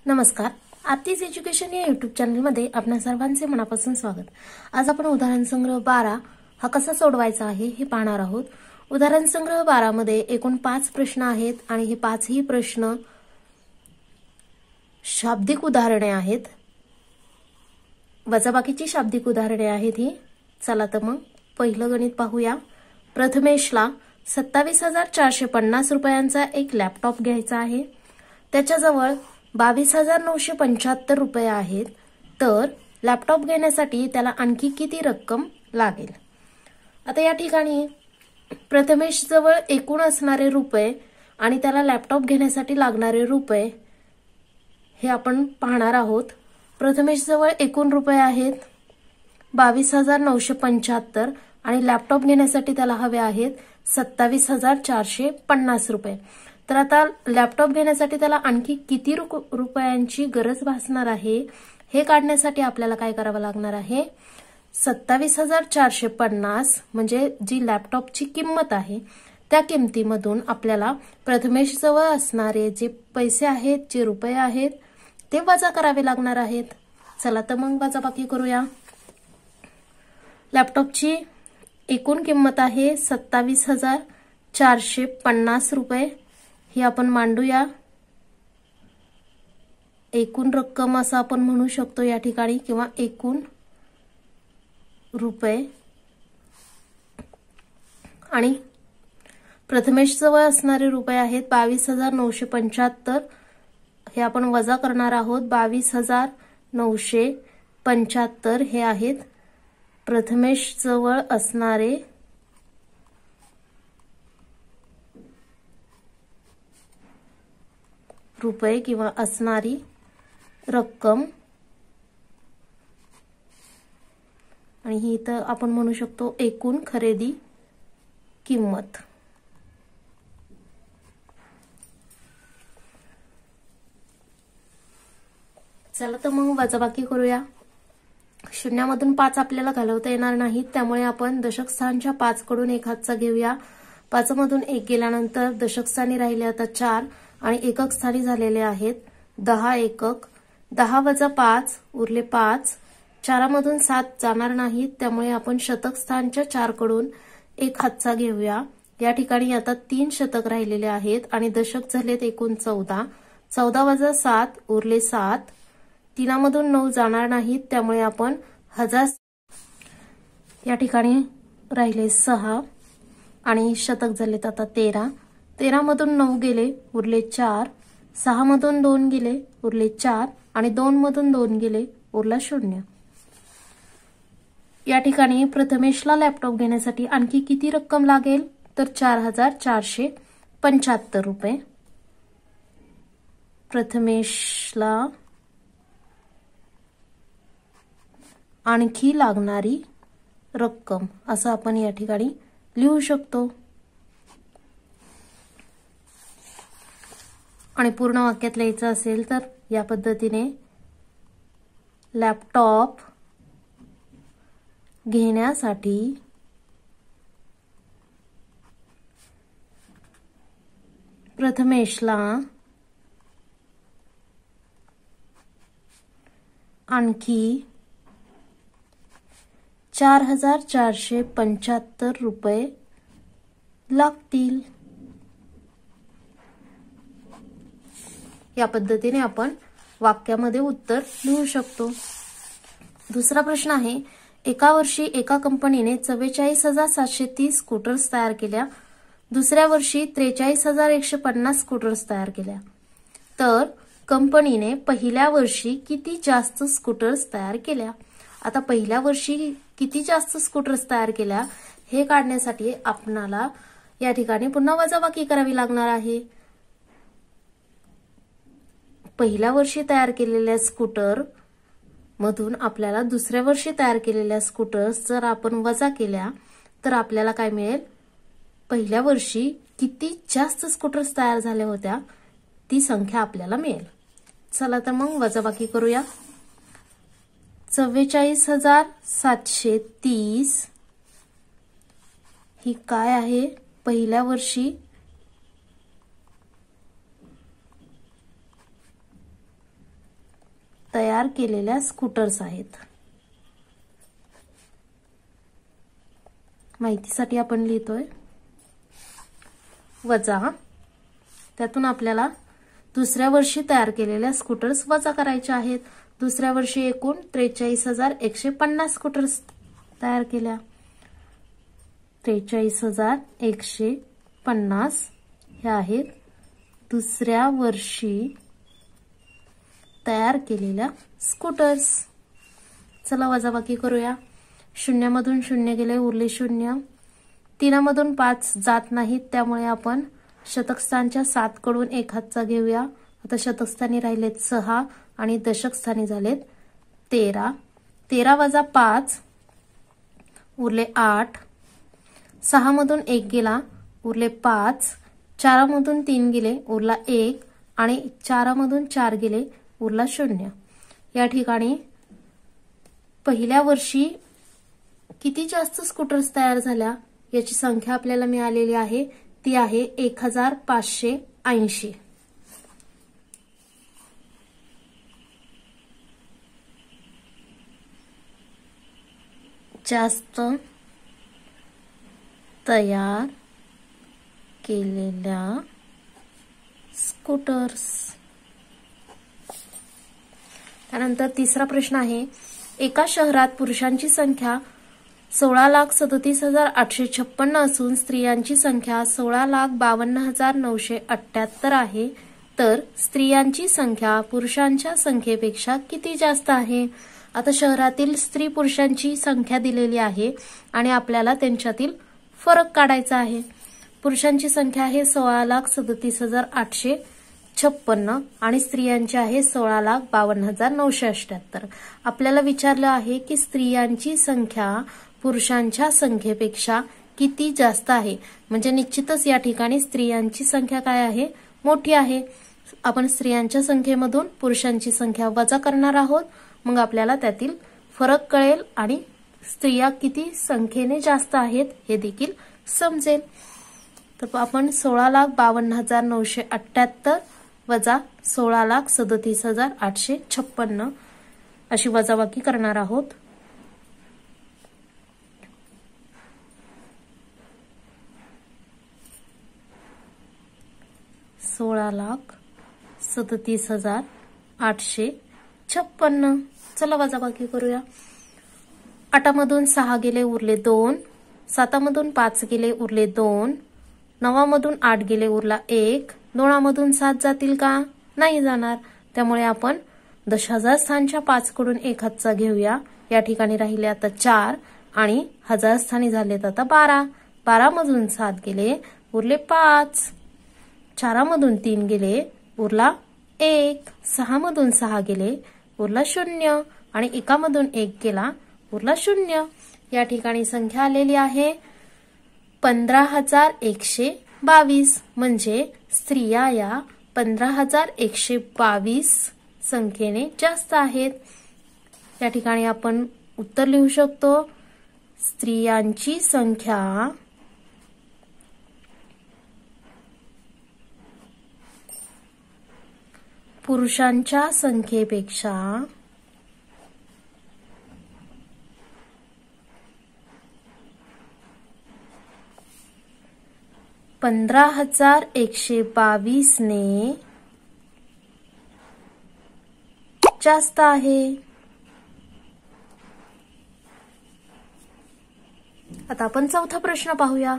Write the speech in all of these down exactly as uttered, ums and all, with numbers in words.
नमस्कार, आरतीज एज्युकेशन या युट्यूब चॅनलमध्ये आपल्या सर्वांचे मनापासून स्वागत। आज आपण उदाहरण संग्रह बारा हा कसा सोडवायचा आहे हे पाहणार आहोत। उदाहरण संग्रह बारा मध्ये एकूण पाच प्रश्न आहेत आणि हे पाचही प्रश्न शाब्दिक उदाहरणे आहेत, वजाबाकीची शाब्दिक उदाहरणे आहेत ही। चला तर मग पहिलं गणित पाहूया। प्रथमेशला सत्तावीस हजार चारशे पन्नास रुपयांचा एक लॅपटॉप घ्यायचा आहे। त्याच्याजवळ बावीस हजार नऊशे पंच्याहत्तर रुपये आहेत, तर लॅपटॉप घेण्यासाठी त्याला आणखी किती रक्कम लागेल। आता या ठिकाणी प्रथमेश जवळ एकूण असणारे रुपये आणि त्याला लॅपटॉप घेण्यासाठी लागणारे रुपये हे आपण पाहणार आहोत। प्रथमेश जवळ एकूण रुपये आहेत बावीस हजार नऊशे पंच्याहत्तर आणि लॅपटॉप घेण्यासाठी त्याला हवे आहेत सत्तावीस हजार चारशे पन्नास रुपये। तर आता लॅपटॉप घेण्यासाठी त्याला आणखी किती रुपयांची गरज भासणार आहे हे काढण्यासाठी आपल्याला काय करावं लागणार आहे, सत्तावीस हजार चारशे पन्नास म्हणजे जी लॅपटॉपची किंमत आहे त्या किमतीमधून आपल्याला प्रथमेश जवळ असणारे जे पैसे आहेत, जे रुपये आहेत ते वजा करावे लागणार आहेत। चला तर मग वजाबाकी करूया। लॅपटॉपची एकूण किंमत आहे सत्तावीस हजार चारशे पन्नास रुपये, ही आपण मांडूया। एकूण रक्कम असं आपण म्हणू शकतो या ठिकाणी, किंवा एकूण रुपये। आणि प्रथमेश जवळ असणारे रुपये आहेत बावीस हजार नऊशे पंच्याहत्तर, हे आपण वजा करणार आहोत। बावीस हजार नऊशे पंच्याहत्तर हे आहेत प्रथमेश जवळ असणारे रुपये किंवा असणारी रक्कम, आणि ही इथं आपण म्हणू शकतो एकूण खरेदी किंमत। चला तर मग वजाबाकी करूया। शून्यामधून पाच आपल्याला घालवता येणार नाहीत, त्यामुळे आपण दशक स्थानच्या पाच कडून एक हातचा घेऊया। पाच मधून एक गेल्यानंतर दशक स्थानी राहिले आता चार आणि एकक स्थानी झालेले आहेत दहा एकक। दहा वजा पाच उरले पाच, चारामधून सात जाणार नाहीत, त्यामुळे आपण शतक स्थानच्या चार कडून एक हातचा घेऊया। या ठिकाणी आता तीन शतक राहिलेले आहेत आणि दशक झालेत एकूण चौदा। चौदा वजा सात उरले सात, तीनामधून नऊ जाणार नाहीत, त्यामुळे आपण हजार या ठिकाणी राहिले सहा आणि शतक झालेत आता तेरा। तेरा मधून नऊ गेले उरले चार, सहा मधून दोन गेले उरले चार आणि दोन मधून दोन गेले उरला शून्य। या ठिकाणी प्रथमेशला लॅपटॉप घेण्यासाठी आणखी किती रक्कम लागेल, तर चार हजार चारशे पंच्याहत्तर रुपये। प्रथमेशला आणखी लागणारी रक्कम असं आपण या ठिकाणी लिहू शकतो। आणि पूर्ण वाक्यात लिहायचं असेल तर या पद्धतीने लॅपटॉप घेण्यासाठी प्रथमेशला आणखी चार हजार चारशे पंच्याहत्तर रुपये लागतील। या पद्धतीने आपण वाक्यामध्ये उत्तर लिहू शकतो। दुसरा प्रश्न आहे, एका वर्षी एका कंपनीने चव्वेचाळीस हजार सातशे तीस स्कूटर्स तयार केल्या, दुसऱ्या वर्षी त्रेचाळीस हजार एकशे पन्नास स्कूटर्स तयार केल्या, तर कंपनीने पहिल्या वर्षी किती जास्त स्कूटर्स तयार केल्या। आता पहिल्या वर्षी किती जास्त स्कूटर्स तयार केल्या हे काढण्यासाठी आपणाला या ठिकाणी पुन्हा वजाबाकी करावी लागणार आहे। पहिल्या वर्षी तयार केलेल्या स्कूटर मधून आपल्याला दुसऱ्या वर्षी तयार केलेल्या स्कूटर्स जर आपण वजा केल्या तर आपल्याला काय मिळेल, पहिल्या वर्षी किती जास्त स्कूटर्स तयार झाल्या होत्या ती संख्या आपल्याला मिळेल। चला तर मग वजाबाकी करूया। चव्वेचाळीस हजार सातशे तीस ही काय आहे, पहिल्या वर्षी तयार केलेल्या स्कूटर्स आहेत. माहितीसाठी आपण लिहितोय वजा, त्यातून आपल्याला दुसऱ्या वर्षी तयार केलेल्या स्कूटर्स वजा करायचे आहेत. दुसऱ्या वर्षी एकूण त्रेचाळीस हजार एकशे पन्नास स्कूटर्स तयार केल्या. त्रेचाळीस हजार एकशे पन्नास हे आहेत दुसऱ्या वर्षी तयार केलेल्या स्कूटर्स. चला वजाबाकी करूया. शून्यामधून शून्य गेले, उरले शून्य. तीनामधून पाच जात नाहीत, त्यामुळे आपण शतकस्थानच्या सात कडून एक हातचा घेऊया. आता शतकस्थानी राहिलेत सहा आणि दशक स्थानी झालेत तेरा. तेरा वजा पाच उरले आठ. सहा मधून एक गेला, उरले पाच. चारामधून तीन गेले, उरला एक आणि चारामधून चार गेले, उरला शून्य. या ठिकाणी पहिल्या वर्षी किती जास्त स्कूटर्स तयार झाल्या याची संख्या आपल्याला मिळालेली आहे, ती आहे एक हजार पाचशे ऐंशी. जास्त तयार केलेल्या स्कूटर्स. त्यानंतर तिसरा प्रश्न आहे, एका शहरात पुरुषांची संख्या सोळा लाख सदतीस हजार आठशे छप्पन्न असून स्त्रियांची संख्या सोळा लाख बावन्न हजार नऊशे अठ्याहत्तर आहे, तर स्त्रियांची संख्या पुरुषांच्या संख्येपेक्षा किती जास्त आहे? आता शहरातील स्त्री पुरुषांची संख्या दिलेली आहे आणि आपल्याला त्यांच्यातील फरक काढायचा आहे. पुरुषांची संख्या आहे सोळा लाख सदतीस हजार आठशे छप्पन्न आणि स्त्रियांची आहे सोळा लाख बावन्न हजार नऊशे अठ्याहत्तर. आपल्याला विचारलं आहे की स्त्रियांची संख्या पुरुषांच्या संख्येपेक्षा किती जास्त आहे, म्हणजे निश्चितच या ठिकाणी स्त्रियांची संख्या काय आहे, मोठी आहे. आपण स्त्रियांच्या संख्येमधून पुरुषांची संख्या वजा करणार आहोत, मग आपल्याला त्यातील फरक कळेल आणि स्त्रिया किती संख्येने जास्त आहेत हे देखील समजेल. तर आपण सोळा लाख बावन्न हजार नऊशे अठ्याहत्तर वजा सोळा लाख सदतीस हजार आठशे छप्पन्न अशी वजाबाकी करणार आहोत. सोळा लाख सदतीस हजार आठशे छप्पन्न. चला वजाबाकी करूया. आठामधून सहा गेले, उरले दोन. सातामधून पाच गेले, उरले दोन. नवामधून आठ गेले, उरला एक. दोनामधून सात जातील का? नाही जाणार. त्यामुळे आपण दश हजार स्थानच्या पाच कडून एक हातचा घेऊया. या ठिकाणी राहिले आता चार आणि हजार स्थानी झालेत आता बारा. बारा मधून सात गेले, उरले पाच. चारामधून तीन गेले, उरला एक. सहा मधून सहा गेले, उरला शून्य आणि एकामधून एक गेला, उरला शून्य. या ठिकाणी संख्या आलेली आहे पंधरा हजार एकशे बावीस. म्हणजे स्त्रिया या पंधरा हजार एकशे बावीस संख्येने जास्त आहेत. या ठिकाणी आपण उत्तर लिहू शकतो, स्त्रियांची संख्या पुरुषांच्या संख्येपेक्षा पंधरा हजार एकशे बावीस ने जास्त आहे. आता आपण चौथा प्रश्न पाहूया.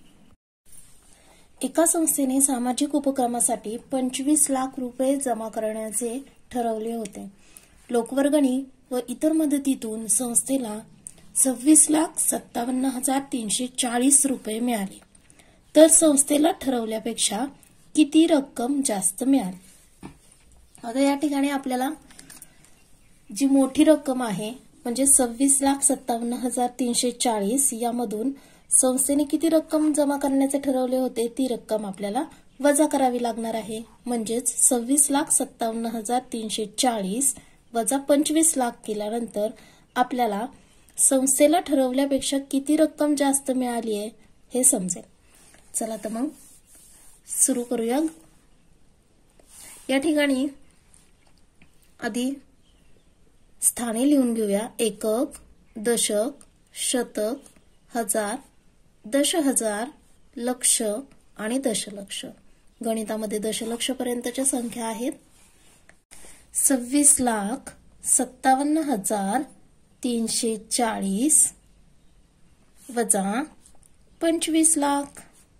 एका संस्थेने सामाजिक उपक्रमासाठी पंचवीस लाख रुपये जमा करण्याचे ठरवले होते. लोकवर्गणी व इतर मदतीतून संस्थेला सव्वीस लाख सत्तावन्न हजार तीनशे चाळीस रुपये मिळाले, तर संस्थेला ठरवल्यापेक्षा किती रक्कम जास्त मिळाली? आता या ठिकाणी आपल्याला जी मोठी रक्कम आहे म्हणजे सव्वीस लाख सत्तावन्न हजार तीनशे चाळीस यामधून संस्थेने किती रक्कम जमा करण्याचे ठरवले होते ती रक्कम आपल्याला वजा करावी लागणार आहे. म्हणजेच सव्वीस लाख सत्तावन्न हजार तीनशे चाळीस वजा पंचवीस लाख केल्यानंतर आपल्याला संस्थेला ठरवल्यापेक्षा किती रक्कम जास्त मिळाली आहे हे समजेल. चला तर मग सुरू करूया. या ठिकाणी आधी स्थाने लिहून घेऊया. एकक, दशक, शतक, हजार, दश हजार, लक्ष आणि दशलक्ष. गणितामध्ये दशलक्ष पर्यंतच्या संख्या आहेत. सव्वीस लाख सत्तावन्न हजार तीनशे चाळीस वजा पंचवीस लाख.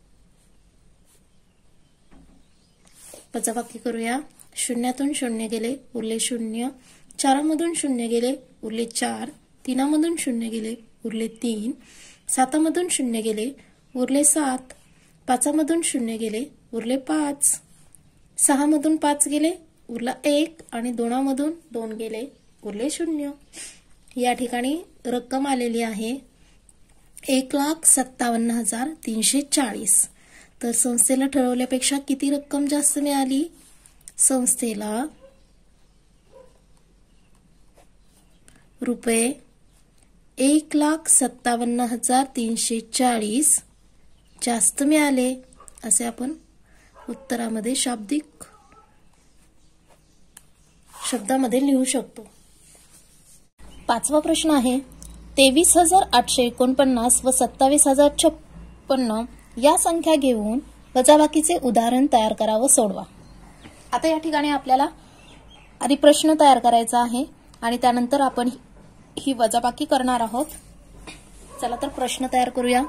वजाबाकी करूया. शून्यातून शून्य गेले उरले शून्य. चारामधून शून्य गेले उरले चार. तीनामधून शून्य गेले उरले तीन. सातामधून शून्य गेले उरले सात. पाचामधून शून्य गेले उरले पाच. सहामधून पाच गेले उरला एक आणि दोनामधून दोन गेले उरले शून्य. या ठिकाणी रक्कम आलेली आहे एक लाख सत्तावन्न हजार तीनशे चाळीस. तर संस्थेला ठरवल्यापेक्षा किती रक्कम जास्त मिळाली? संस्थेला रुपये एक लाख सत्तावन्न हजार तीनशे चाळीस जास्त मिळाले असे आपण उत्तरामध्ये शाब्दिक शब्दामध्ये लिहू शकतो. पाचवा प्रश्न आहे तेवीस हजार आठशे एकोणपन्नास व सत्तावीस हजार छप्पन्न या संख्या घेऊन वजाबाकीचे उदाहरण तयार करा व सोडवा. आता या ठिकाणी आपल्याला आधी प्रश्न तयार करायचा आहे आणि त्यानंतर आपण ही वजाबाकी करणार आहोत. चला तर प्रश्न तयार करूया.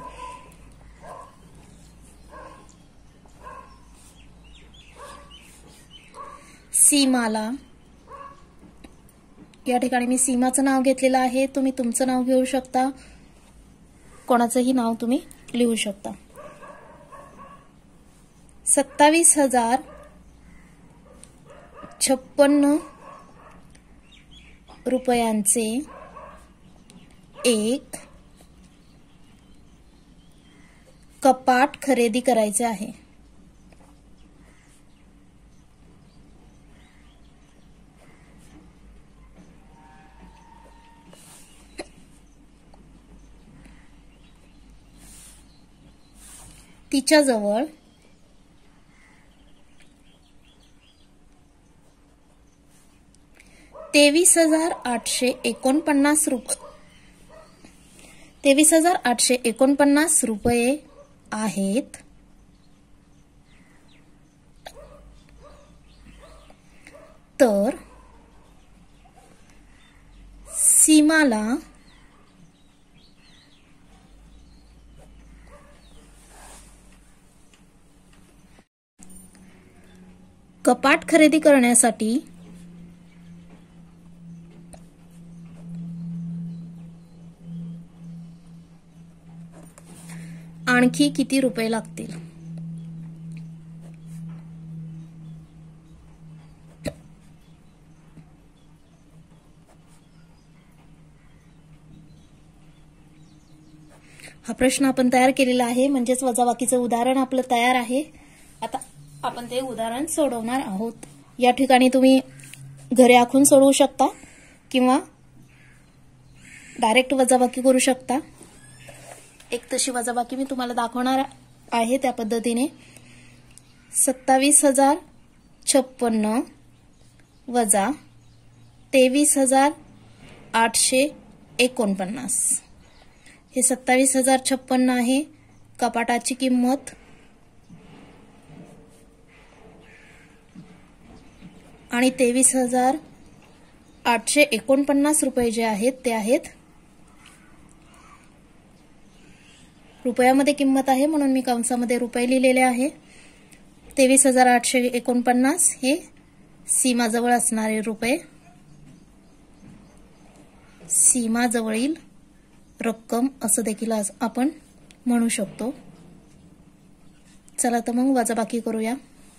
सीमाला, या ठिकाणी मी सीमाचं नाव घेतलेलं आहे. तुम्ही तुमचं नाव घेऊ शकता, कोणाचंही नाव तुम्ही लिहू शकता. सत्तावीस हजार छप्पन्न रुपयांचे एक कपाट खरेदी करायचे आहे. तिच्याजवळ तेवीस हजार आठशे एकोणपन्नास रुपये तेवीस हजार आठशे एकोणपन्नास रुपये आहेत. तर सीमाला कपाट खरेदी करण्यासाठी आणखी किती रुपये लागतील? हा प्रश्न आपण तयार केलेला आहे, म्हणजेच वजाबाकीचं उदाहरण आपलं तयार आहे. आता आपण ते उदाहरण सोडवणार आहोत. या ठिकाणी तुम्ही घरी आखून सोडवू शकता किंवा डायरेक्ट वजाबाकी करू शकता. एक तशी वजाबाकी मी तुम्हाला दाखवणार आहे त्या पद्धतीने. सत्तावीस हजार छप्पन्न वजा तेवीस हजार आठशे एकोणपन्नास. हे सत्तावीस हजार छप्पन्न आहे कपाटाची किंमत, आणि तेवीस हजार आठशे एकोणपन्नास रुपये जे आहेत ते आहेत रुपयामध्ये किंमत आहे म्हणून मी कंसामध्ये रुपये लिहिलेले आहे. तेवीस हजार आठशे एकोणपन्नास हे सीमाजवळ असणारे रुपये, सीमाजवळील रक्कम असं देखील आपण म्हणू शकतो. चला तर मग वजाबाकी करूया.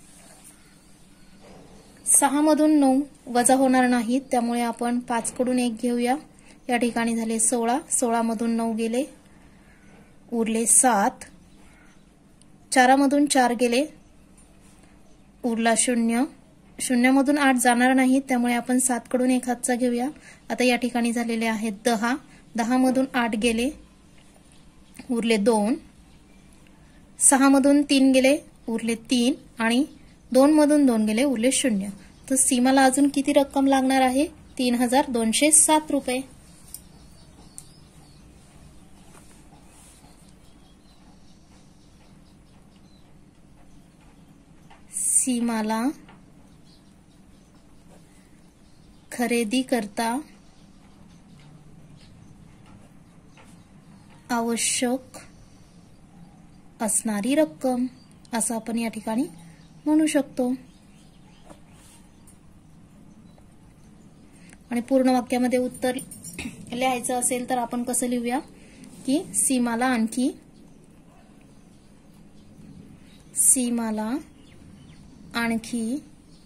सहा मधून नऊ वजा होणार नाहीत, त्यामुळे आपण पाच कडून एक घेऊया. या ठिकाणी झाले सोळा. सोळा मधून नऊ गेले उरले सात. चारामधून चार गेले उरला शून्य. शून्यामधून आठ जाणार नाहीत, त्यामुळे आपण सात कडून एक हातचा घेऊया. आता या ठिकाणी झालेले आहेत दहा. दहा मधून आठ गेले उरले दोन. सहा मधून तीन गेले उरले तीन आणि दोन मधून दोन गेले उरले शून्य. तर सीमाला अजून किती रक्कम लागणार आहे? तीन हजार दोनशे सात रुपये. सीमाला खरेदी करता आवश्यक असणारी रक्कम असं आपण या ठिकाणी म्हणू शकतो. आणि पूर्ण वाक्यामध्ये उत्तर लिहायचं असेल तर आपण कसं लिहूया की सीमाला आणखी सीमाला आणखी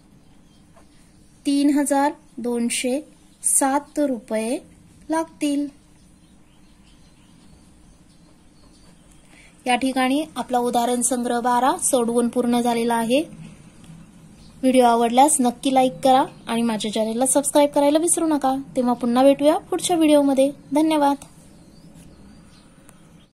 तीन हजार दोनशे सात रुपये लागतील. या ठिकाणी आपला उदाहरण संग्रह बारा सोडवून पूर्ण झालेला आहे. व्हिडिओ आवडल्यास नक्की लाईक करा आणि माझ्या चॅनलला सबस्क्राईब करायला विसरू नका. तेव्हा पुन्हा भेटूया पुढच्या व्हिडिओमध्ये. धन्यवाद.